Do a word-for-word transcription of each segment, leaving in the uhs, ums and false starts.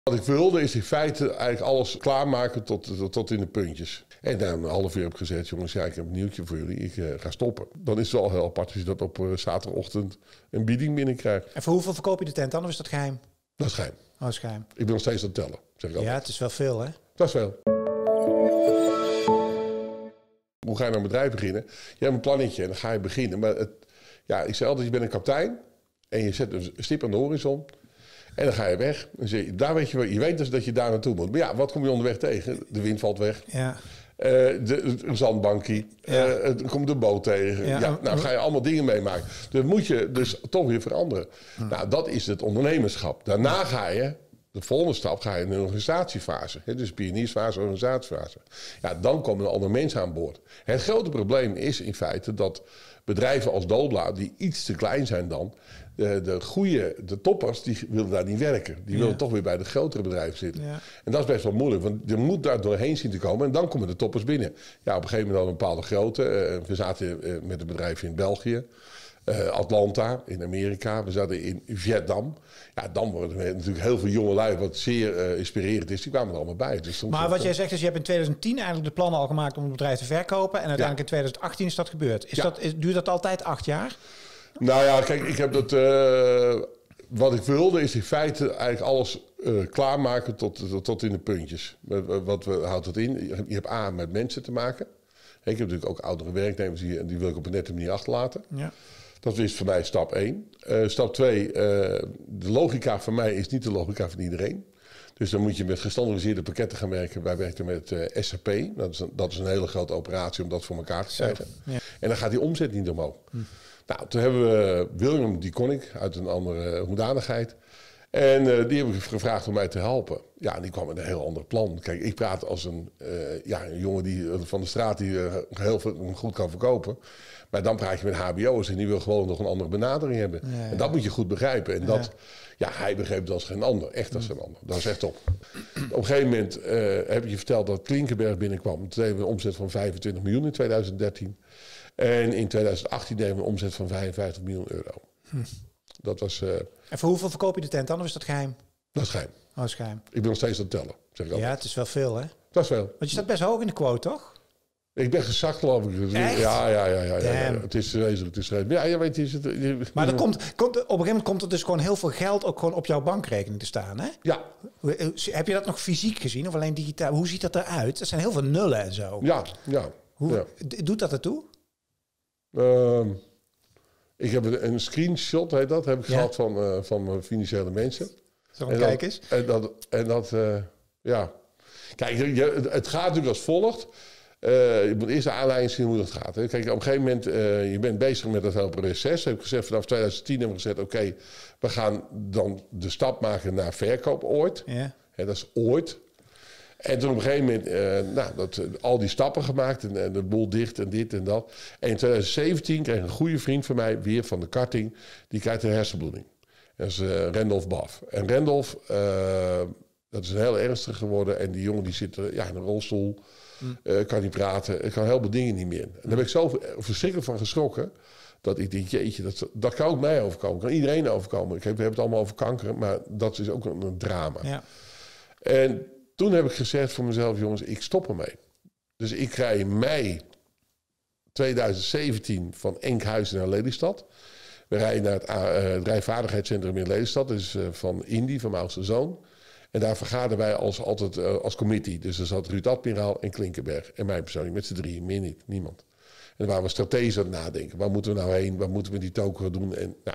Wat ik wilde is in feite eigenlijk alles klaarmaken tot, tot, tot in de puntjes. En na een half uur heb ik gezegd, jongens, ja, ik heb een nieuwtje voor jullie. Ik uh, ga stoppen. Dan is het wel heel apart als je dat op uh, zaterdagochtend een bieding binnenkrijgt. En voor hoeveel verkoop je de tent dan? Of is dat geheim? Dat is geheim. Oh, dat is geheim. Ik ben nog steeds aan het tellen. Zeg ik ja, het is wel veel, hè? Dat is veel. Hoe ga je nou een bedrijf beginnen? Je hebt een plannetje en dan ga je beginnen. Maar het, ja, ik zeg altijd, je bent een kapitein en je zet een stip aan de horizon. En dan ga je weg. En zeg je, daar weet je, wel, je weet dus dat je daar naartoe moet. Maar ja, wat kom je onderweg tegen? De wind valt weg. Ja. Uh, de, een zandbankie. Ja. Uh, dan komt de boot tegen. Ja. Ja, nou ga je allemaal dingen meemaken. Dus moet je dus toch weer veranderen. Hm. Nou, dat is het ondernemerschap. Daarna ga je, de volgende stap, ga je in een organisatiefase. He, dus pioniersfase, organisatiefase. Ja, dan komen er andere mensen aan boord. Het grote probleem is in feite dat bedrijven als Dobla, die iets te klein zijn dan, de, de goede, de toppers, die willen daar niet werken. Die willen ja. toch weer bij de grotere bedrijven zitten. Ja. En dat is best wel moeilijk, want je moet daar doorheen zien te komen en dan komen de toppers binnen. Ja, op een gegeven moment al een bepaalde grootte. Uh, we zaten uh, met een bedrijf in België, uh, Atlanta, in Amerika. We zaten in Vietnam. Ja, dan worden er natuurlijk heel veel jonge lui, wat zeer uh, inspirerend is, die kwamen er allemaal bij. Dus maar wat jij zegt is, je hebt in twintig tien eigenlijk de plannen al gemaakt om het bedrijf te verkopen. En uiteindelijk ja. in twintig achttien is dat gebeurd. Is ja. dat, is, duurt dat altijd acht jaar? Nou ja, kijk, ik heb dat. Uh, wat ik wilde is in feite eigenlijk alles uh, klaarmaken tot, tot, tot in de puntjes. Wat we, houdt dat in? Je hebt A, met mensen te maken. Ik heb natuurlijk ook oudere werknemers, die, die wil ik op een nette manier achterlaten. Ja. Dat is voor mij stap één. Uh, stap twee, uh, de logica van mij is niet de logica van iedereen. Dus dan moet je met gestandardiseerde pakketten gaan werken. Wij werken met uh, S A P. Dat is, een, dat is een hele grote operatie om dat voor elkaar te krijgen. Ja. En dan gaat die omzet niet omhoog. Hm. Nou, toen hebben we William, die kon ik, uit een andere hoedanigheid. En uh, die heb ik gevraagd om mij te helpen. Ja, en die kwam met een heel ander plan. Kijk, ik praat als een, uh, ja, een jongen die, van de straat die uh, heel veel, goed kan verkopen. Maar dan praat je met H B O's en die wil gewoon nog een andere benadering hebben. Ja, ja. En dat moet je goed begrijpen. En dat, ja, ja hij begreep het als geen ander. Echt als geen ander. Dat is echt top. Op een gegeven moment uh, heb je verteld dat Klinkenberg binnenkwam. Toen deden we een omzet van vijfentwintig miljoen in twintig dertien. En in twintig achttien deden we een omzet van vijfenvijftig miljoen euro. Hm. Dat was... Uh, en voor hoeveel verkoop je de tent dan? Of is dat geheim? Dat is geheim. Oh, dat is geheim. Ik ben nog steeds aan het tellen. Zeg ik ja, het is wel veel, hè? Dat is veel. Want je staat best hoog in de quote, toch? Ik ben gezakt, geloof ik. Echt? Ja, ja, ja, ja, ja, ja. Het is wezenlijk. Het is ja, je weet, is het, je, maar er komt, komt, op een gegeven moment komt er dus gewoon heel veel geld ook gewoon op jouw bankrekening te staan, hè? Ja. Heb je dat nog fysiek gezien of alleen digitaal? Hoe ziet dat eruit? Er zijn heel veel nullen en zo. Ja, ja. Hoe, ja. Doet dat ertoe? Uh, ik heb een screenshot, heet dat, heb ik ja. gehad van, uh, van mijn financiële mensen. Zo, kijk eens. En dat, en dat uh, ja. Kijk, je, het gaat natuurlijk als volgt. Uh, je moet eerst de aanleiding zien hoe dat gaat. Hè. Kijk, op een gegeven moment, uh, je bent bezig met dat hele proces. Heb ik gezegd, vanaf twintig tien hebben we gezegd, oké, okay, we gaan dan de stap maken naar verkoop ooit. Ja. Hè, dat is ooit. En toen op een gegeven moment, uh, nou, dat, uh, al die stappen gemaakt en, en de boel dicht en dit en dat. En in twintig zeventien kreeg een goede vriend van mij, weer van de karting, die krijgt een hersenbloeding. Dat is uh, Randolph Baff. En Randolph, uh, dat is een heel ernstig geworden. En die jongen die zit uh, ja, in een rolstoel, mm. uh, kan niet praten, kan heel veel dingen niet meer. En daar ben ik zo verschrikkelijk van geschrokken, dat ik denk, jeetje, dat, dat kan ook mij overkomen. Kan iedereen overkomen. Ik heb, we hebben het allemaal over kanker, maar dat is ook een, een drama. Ja. En toen heb ik gezegd voor mezelf, jongens, ik stop ermee. Dus ik ga in mei twintig zeventien van Enkhuizen naar Lelystad. We rijden naar het, uh, het rijvaardigheidscentrum in Lelystad. Dat is uh, van Indy, van mijn oudste zoon. En daar vergaderen wij als, altijd uh, als committee. Dus er zat Ruud Admiraal en Klinkenberg. En mij persoonlijk, met z'n drieën, meer niet, niemand. En dan waren we strategisch aan het nadenken. Waar moeten we nou heen? Waar moeten we die token doen? En nou...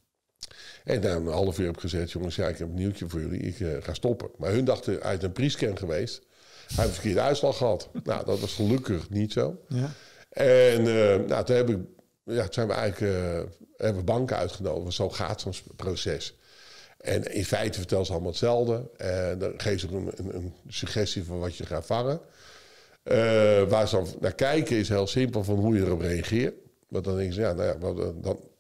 En na een half uur heb ik gezegd, jongens, ja, ik heb een nieuwtje voor jullie. Ik uh, ga stoppen. Maar hun dachten, uit een pre-scan geweest. Hij heeft een verkeerde uitslag gehad. Nou, dat was gelukkig niet zo. Ja. En uh, nou, toen, heb ik, ja, toen zijn we eigenlijk uh, hebben we banken uitgenodigd. Zo gaat zo'n proces. En in feite vertellen ze allemaal hetzelfde. En dan geven ze een, een, een suggestie van wat je gaat vangen. Uh, waar ze dan naar kijken is heel simpel van hoe je erop reageert. Want dan denken ze, ja, nou ja, dan...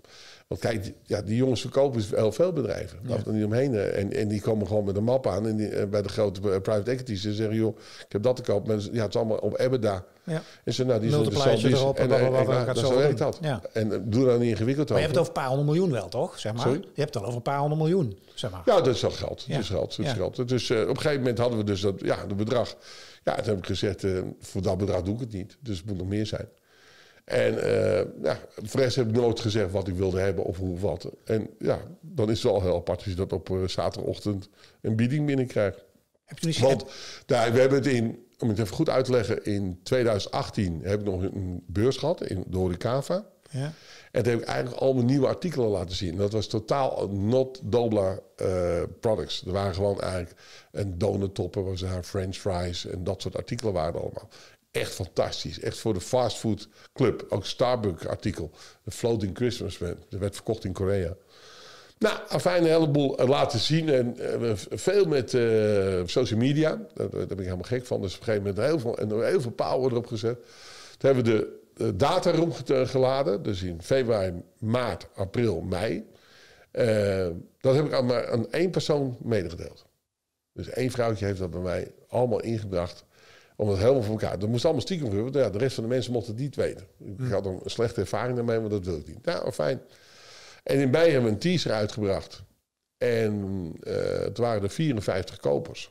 Want kijk, ja, die jongens verkopen heel veel bedrijven. Laten we er niet omheen. En, en die komen gewoon met een map aan en die, bij de grote private equities. En zeggen, joh, ik heb dat te koop. Maar ja, het is allemaal op EBITDA. Ja. En ze, nou, die zullen de Multiplier saldo's- erop en, en en, en, blablabla, en, gaat dat zo zo werkt doen. dat. Ja. En uh, doe daar niet ingewikkeld Maar je over. hebt het over een paar honderd miljoen wel, toch? Zeg maar. Sorry? Je hebt het al over een paar honderd miljoen, zeg maar. Ja, dat is wel geld. Ja. Dat is geld. Dat is Ja. geld. Dus uh, op een gegeven moment hadden we dus dat, ja, dat bedrag. Ja, toen heb ik gezegd, uh, voor dat bedrag doe ik het niet. Dus het moet nog meer zijn. En uh, ja, voor de rest heb ik nooit gezegd wat ik wilde hebben of hoe of wat. En ja, dan is het wel heel apart als je dat op uh, zaterdagochtend een bieding binnenkrijgt. Heb je niet Want daar, we hebben het in, om het even goed uit te leggen, in twintig achttien heb ik nog een beurs gehad in de Horecava. Ja. En toen heb ik eigenlijk al mijn nieuwe artikelen laten zien. Dat was totaal not Dobla uh, products. Er waren gewoon eigenlijk een donuttopper, was daar French fries en dat soort artikelen waren er allemaal. Echt fantastisch. Echt voor de fastfood club. Ook Starbucks artikel. De Floating Christmas. Dat werd verkocht in Korea. Nou, afijn, een heleboel laten zien. En uh, veel met uh, social media. Daar, daar ben ik helemaal gek van. Dus op een gegeven moment heel veel, en heel veel power erop gezet. Toen hebben we de uh, data rondgeladen. Dus in februari, maart, april, mei. Uh, dat heb ik aan, maar aan één persoon medegedeeld. Dus één vrouwtje heeft dat bij mij allemaal ingebracht. Om het helemaal voor elkaar. Dat moest allemaal stiekem gebeuren. Want ja, de rest van de mensen mochten het niet weten. Ik had een slechte ervaring daarmee, maar dat wil ik niet. Nou, fijn. En in mei hebben we een teaser uitgebracht. En uh, het waren er vierenvijftig kopers.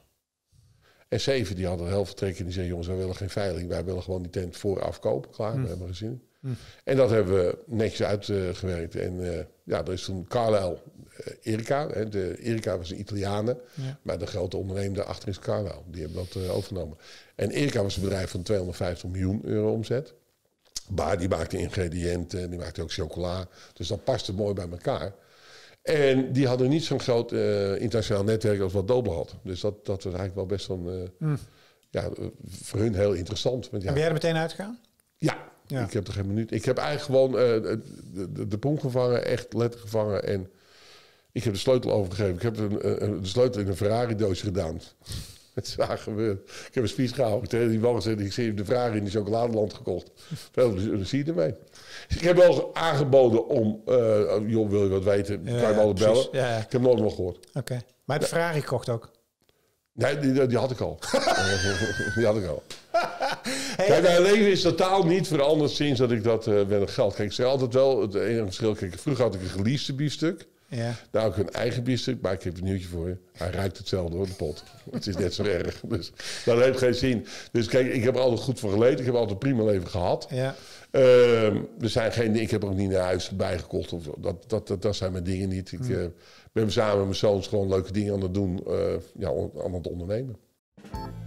En zeven die hadden heel veel trek en die zeiden, jongens, wij willen geen veiling. Wij willen gewoon die tent vooraf kopen. Klaar, mm. we hebben gezien. Mm. En dat hebben we netjes uitgewerkt. Uh, en uh, ja, er is toen Carlyle uh, Erika. Hè, de Erika was een Italiaane. Ja. Maar de grote ondernemer daarachter is Carlyle. Die hebben dat uh, overgenomen. En Erika was een bedrijf van tweehonderdvijftig miljoen euro omzet. Maar die maakte ingrediënten, die maakte ook chocola. Dus dat paste mooi bij elkaar. En die hadden niet zo'n groot uh, internationaal netwerk als wat Dobla had. Dus dat, dat was eigenlijk wel best een, uh, mm. ja, voor hun heel interessant. Want, ja, en ben jij er meteen uitgegaan? Ja, ja, ik heb er geen minuut. Ik heb eigenlijk gewoon uh, de, de, de pom gevangen, echt letterlijk gevangen. En ik heb de sleutel overgegeven. Ik heb een, een, de sleutel in een Ferrari-doosje gedaan. Het is waar gebeurd. Ik heb een speech gehouden. Ik heb die man gezegd, ik zie de Ferrari in de chocoladeland gekocht. Veel plezier ermee. Dus ik heb wel aangeboden om, uh, joh, wil je wat weten, ja, kan je me altijd bellen. Ja, ja. Ik heb nooit nog gehoord. Oké. Okay. Maar heb je Ferrari gekocht ook? Nee, die, die had ik al. die had ik al. Hey, kijk, mijn leven is totaal niet veranderd sinds dat ik dat uh, met het geld. Kijk, ik zei altijd wel, het enige verschil, kijk, vroeger had ik een geleaste biefstuk. Ja. Nou, ik heb een eigen biefstuk, maar ik heb een nieuwtje voor je. Hij ruikt hetzelfde hoor, de pot. Het is net zo erg. Dus dat heeft geen zin. Dus kijk, ik heb er altijd goed voor geleden. Ik heb altijd een prima leven gehad. Ja. Uh, er zijn geen, ik heb er ook niet naar huis bijgekocht. Of dat, dat, dat, dat zijn mijn dingen niet. Ik uh, ben samen met mijn zoons gewoon leuke dingen aan het doen. Uh, ja, aan het ondernemen.